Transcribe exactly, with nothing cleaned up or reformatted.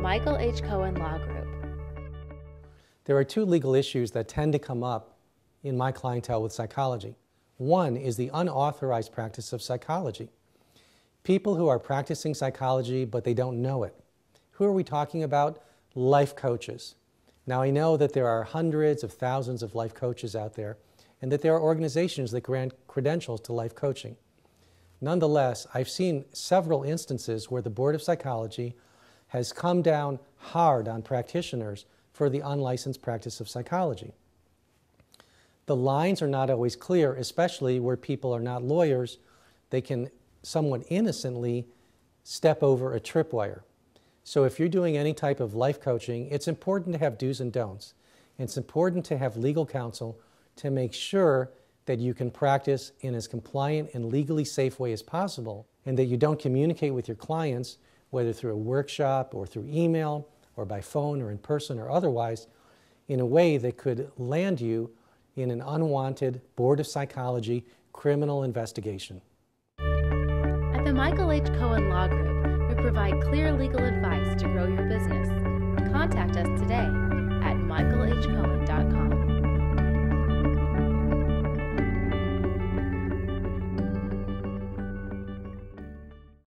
Michael H. Cohen Law Group. There are two legal issues that tend to come up in my clientele with psychology. One is the unauthorized practice of psychology. People who are practicing psychology but they don't know it. Who are we talking about? Life coaches. Now I know that there are hundreds of thousands of life coaches out there and that there are organizations that grant credentials to life coaching. Nonetheless, I've seen several instances where the Board of Psychology has come down hard on practitioners for the unlicensed practice of psychology. The lines are not always clear, especially where people are not lawyers. They can somewhat innocently step over a tripwire. So if you're doing any type of life coaching, it's important to have do's and don'ts. It's important to have legal counsel to make sure that you can practice in as compliant and legally safe way as possible, and that you don't communicate with your clients, whether through a workshop or through email or by phone or in person or otherwise, in a way that could land you in an unwanted Board of Psychology criminal investigation. At the Michael H. Cohen Law Group, we provide clear legal advice to grow your business. Contact us today at michael h cohen dot com.